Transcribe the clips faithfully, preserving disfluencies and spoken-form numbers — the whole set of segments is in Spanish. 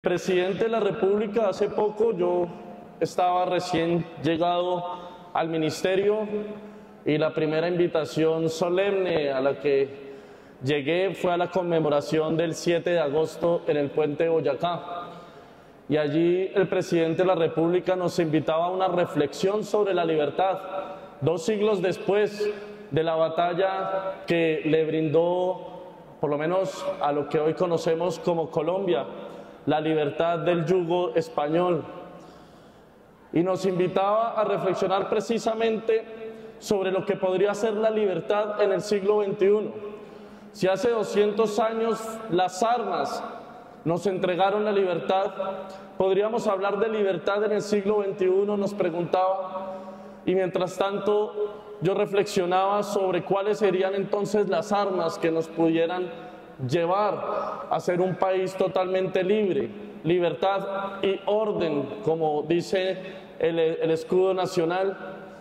Presidente de la República, hace poco yo estaba recién llegado al ministerio y la primera invitación solemne a la que llegué fue a la conmemoración del siete de agosto en el puente de Boyacá. Y allí el presidente de la República nos invitaba a una reflexión sobre la libertad, dos siglos después de la batalla que le brindó, por lo menos a lo que hoy conocemos como Colombia, la libertad del yugo español. Y nos invitaba a reflexionar precisamente sobre lo que podría ser la libertad en el siglo veintiuno. Si hace doscientos años las armas nos entregaron la libertad, ¿podríamos hablar de libertad en el siglo veintiuno?, nos preguntaba. Y mientras tanto yo reflexionaba sobre cuáles serían entonces las armas que nos pudieran llevar a ser un país totalmente libre, libertad y orden, como dice el, el escudo nacional.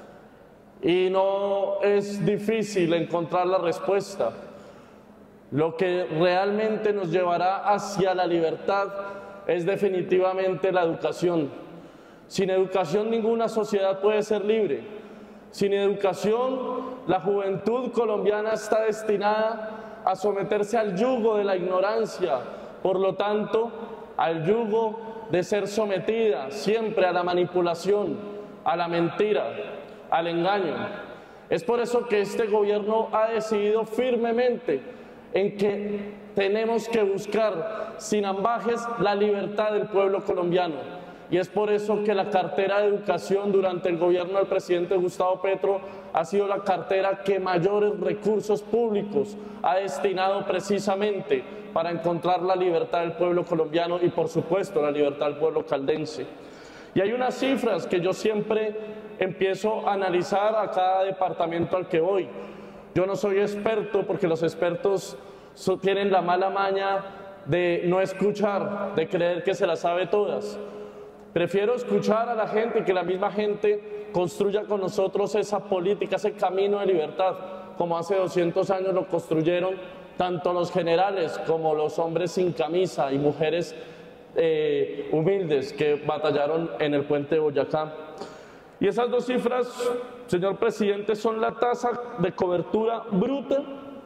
Y no es difícil encontrar la respuesta. Lo que realmente nos llevará hacia la libertad es definitivamente la educación. Sin educación ninguna sociedad puede ser libre. Sin educación la juventud colombiana está destinada a someterse al yugo de la ignorancia, por lo tanto, al yugo de ser sometida siempre a la manipulación, a la mentira, al engaño. Es por eso que este gobierno ha decidido firmemente en que tenemos que buscar sin ambajes la libertad del pueblo colombiano. Y es por eso que la cartera de educación durante el gobierno del presidente Gustavo Petro ha sido la cartera que mayores recursos públicos ha destinado precisamente para encontrar la libertad del pueblo colombiano y, por supuesto, la libertad del pueblo caldense. Y hay unas cifras que yo siempre empiezo a analizar a cada departamento al que voy. Yo no soy experto, porque los expertos tienen la mala maña de no escuchar, de creer que se las sabe todas. Prefiero escuchar a la gente y que la misma gente construya con nosotros esa política, ese camino de libertad, como hace doscientos años lo construyeron tanto los generales como los hombres sin camisa y mujeres eh, humildes que batallaron en el puente de Boyacá. Y esas dos cifras, señor presidente, son la tasa de cobertura bruta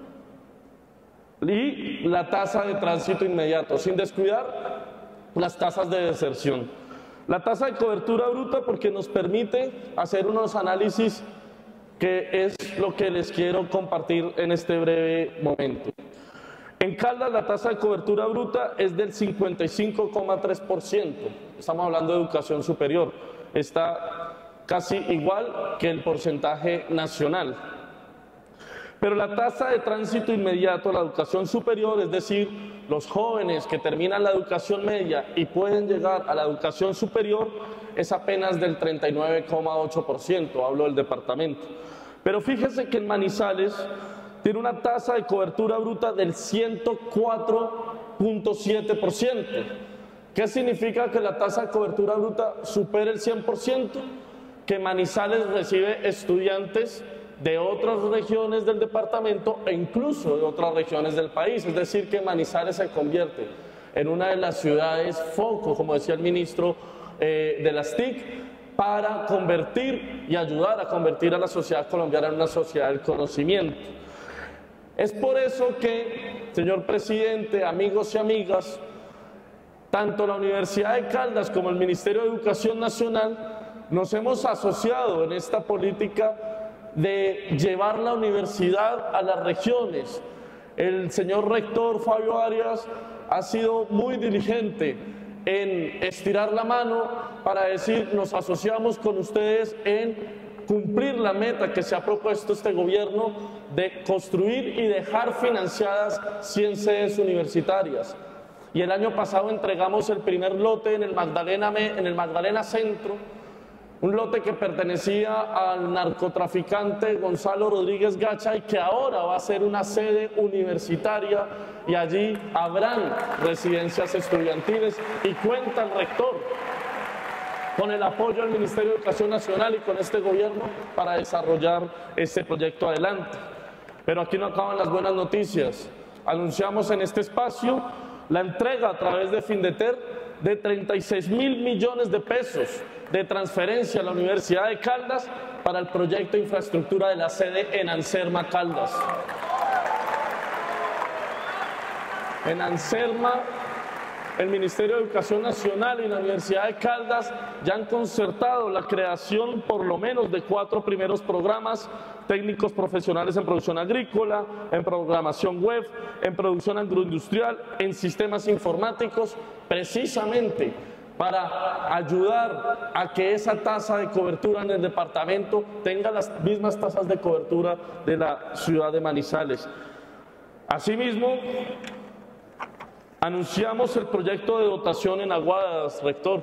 y la tasa de tránsito inmediato, sin descuidar las tasas de deserción. La tasa de cobertura bruta porque nos permite hacer unos análisis que es lo que les quiero compartir en este breve momento. En Caldas la tasa de cobertura bruta es del cincuenta y cinco coma tres por ciento, estamos hablando de educación superior, está casi igual que el porcentaje nacional. Pero la tasa de tránsito inmediato a la educación superior, es decir, los jóvenes que terminan la educación media y pueden llegar a la educación superior, es apenas del treinta y nueve coma ocho por ciento, hablo del departamento. Pero fíjese que en Manizales tiene una tasa de cobertura bruta del ciento cuatro coma siete por ciento. ¿Qué significa que la tasa de cobertura bruta supere el cien por ciento? Que Manizales recibe estudiantes de otras regiones del departamento e incluso de otras regiones del país, es decir, que Manizales se convierte en una de las ciudades foco, como decía el ministro eh, de las T I C, para convertir y ayudar a convertir a la sociedad colombiana en una sociedad del conocimiento. Es por eso que, señor presidente, amigos y amigas, tanto la Universidad de Caldas como el Ministerio de Educación Nacional nos hemos asociado en esta política de llevar la universidad a las regiones. El señor rector Fabio Arias ha sido muy diligente en estirar la mano para decir: nos asociamos con ustedes en cumplir la meta que se ha propuesto este gobierno de construir y dejar financiadas cien sedes universitarias. Y el año pasado entregamos el primer lote en el Magdalena, en el Magdalena Centro, un lote que pertenecía al narcotraficante Gonzalo Rodríguez Gacha y que ahora va a ser una sede universitaria, y allí habrán residencias estudiantiles, y cuenta el rector con el apoyo del Ministerio de Educación Nacional y con este gobierno para desarrollar este proyecto adelante. Pero aquí no acaban las buenas noticias. Anunciamos en este espacio la entrega a través de Findeter de treinta y seis mil millones de pesos de transferencia a la Universidad de Caldas para el proyecto de infraestructura de la sede en Anserma, Caldas. En Anserma, el Ministerio de Educación Nacional y la Universidad de Caldas ya han concertado la creación por lo menos de cuatro primeros programas: técnicos profesionales en producción agrícola, en programación web, en producción agroindustrial, en sistemas informáticos, precisamente para ayudar a que esa tasa de cobertura en el departamento tenga las mismas tasas de cobertura de la ciudad de Manizales. Asimismo, anunciamos el proyecto de dotación en Aguadas, rector.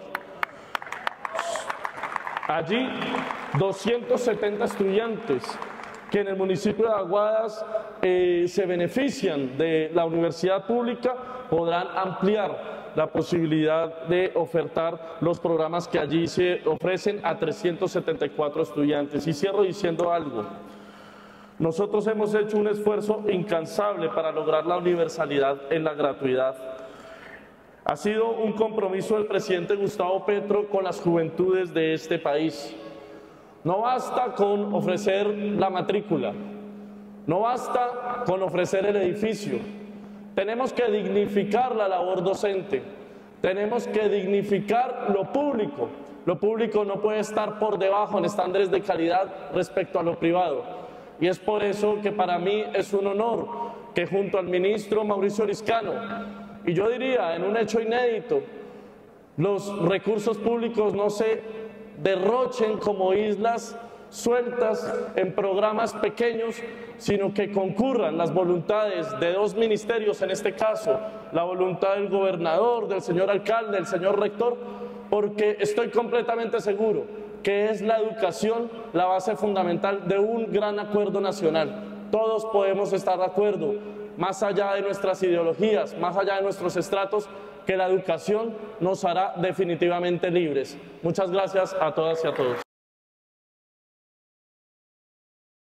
Allí, doscientos setenta estudiantes que en el municipio de Aguadas eh, se benefician de la universidad pública podrán ampliar la posibilidad de ofertar los programas que allí se ofrecen a trescientos setenta y cuatro estudiantes. Y cierro diciendo algo. Nosotros hemos hecho un esfuerzo incansable para lograr la universalidad en la gratuidad. Ha sido un compromiso del presidente Gustavo Petro con las juventudes de este país. No basta con ofrecer la matrícula, no basta con ofrecer el edificio. Tenemos que dignificar la labor docente, tenemos que dignificar lo público. Lo público no puede estar por debajo en estándares de calidad respecto a lo privado. Y es por eso que para mí es un honor que junto al ministro Mauricio Liscano, y yo diría en un hecho inédito, los recursos públicos no se derrochen como islas sueltas en programas pequeños, sino que concurran las voluntades de dos ministerios, en este caso la voluntad del gobernador, del señor alcalde, del señor rector, porque estoy completamente seguro que es la educación la base fundamental de un gran acuerdo nacional. Todos podemos estar de acuerdo, más allá de nuestras ideologías, más allá de nuestros estratos, que la educación nos hará definitivamente libres. Muchas gracias a todas y a todos.